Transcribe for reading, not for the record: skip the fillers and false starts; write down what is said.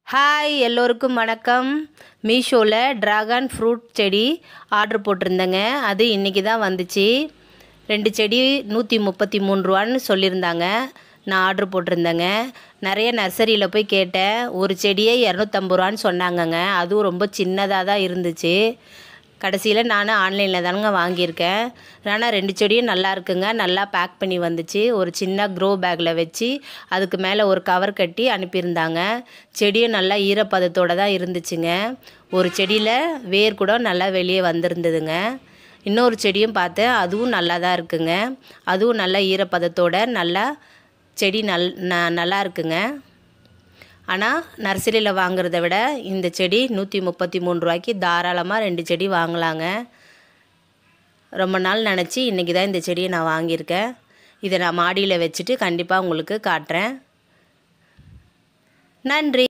Hi எல்லோருக்கும் வணக்கம். மீஷோவில் ட்ராகன் ஃப்ரூட் செடி ஆர்டர் போட்டிருந்தேங்க. அது இன்றைக்கி தான் வந்துச்சு. 2 செடி 133 ரூபான்னு சொல்லியிருந்தாங்க. நான் ஆர்டர் போட்டிருந்தேங்க. நிறைய நர்சரியில் போய் கேட்டேன். ஒரு செடியே 250 ரூபான்னு சொன்னாங்கங்க. அதுவும் ரொம்ப சின்னதாக தான் இருந்துச்சு. கடைசியில் நான் ஆன்லைனில் தானுங்க வாங்கியிருக்கேன். ஆனால் 2 செடியும் நல்லா இருக்குங்க. நல்லா பேக் பண்ணி வந்துச்சு. ஒரு சின்ன க்ரோ பேக்கில் வச்சு அதுக்கு மேலே ஒரு கவர் கட்டி அனுப்பியிருந்தாங்க. செடியும் நல்லா ஈரப்பதத்தோடு தான் இருந்துச்சுங்க. ஒரு செடியில் வேர் கூட நல்லா வெளியே வந்திருந்ததுங்க. இன்னொரு செடியும் பார்த்தேன். அதுவும் நல்லா தான் இருக்குங்க. அதுவும் நல்லா ஈரப்பதத்தோடு நல்லா செடி நல்லா இருக்குங்க. ஆனால் நர்சரியில் வாங்குறத விட இந்த செடி 133 ரூபாய்க்கு தாராளமாக 2 செடி வாங்கலாங்க. ரொம்ப நாள் நினச்சி இன்றைக்கி தான் இந்த செடியை நான் வாங்கியிருக்கேன். இதை நான் மாடியில் வச்சுட்டு கண்டிப்பாக உங்களுக்கு காட்டுறேன். நன்றி.